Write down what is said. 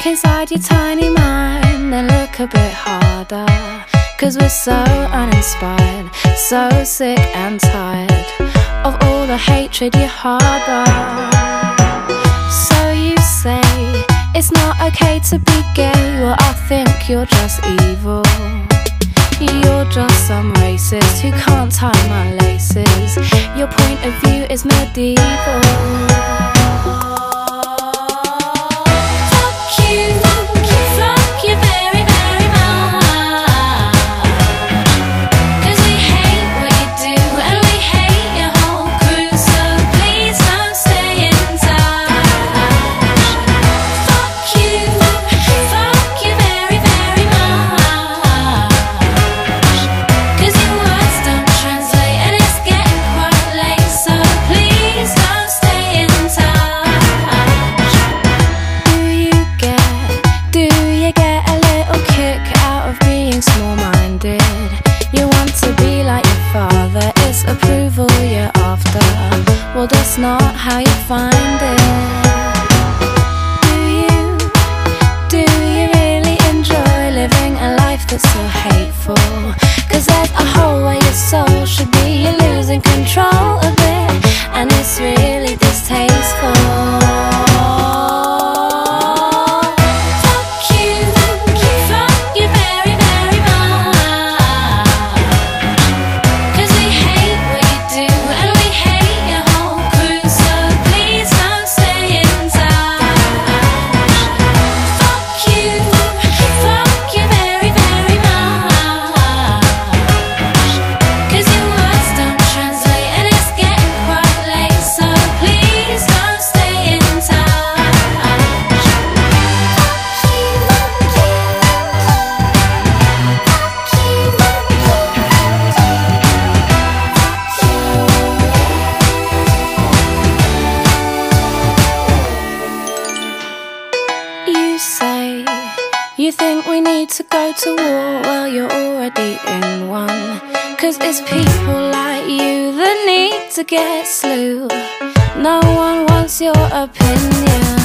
Look inside your tiny mind and look a bit harder, 'cause we're so uninspired, so sick and tired of all the hatred you harbor. So you say it's not okay to be gay. Well, I think you're just evil. You're just some racist who can't tie my laces. Your point of view is medieval. Well, that's not how you find it. Do you really enjoy living a life that's so hateful? 'Cause there's a hole where your soul should be. You're losing control a bit, and it's really distasteful. You think we need to go to war? Well, you're already in one. 'Cause it's people like you that need to get slew. No one wants your opinion.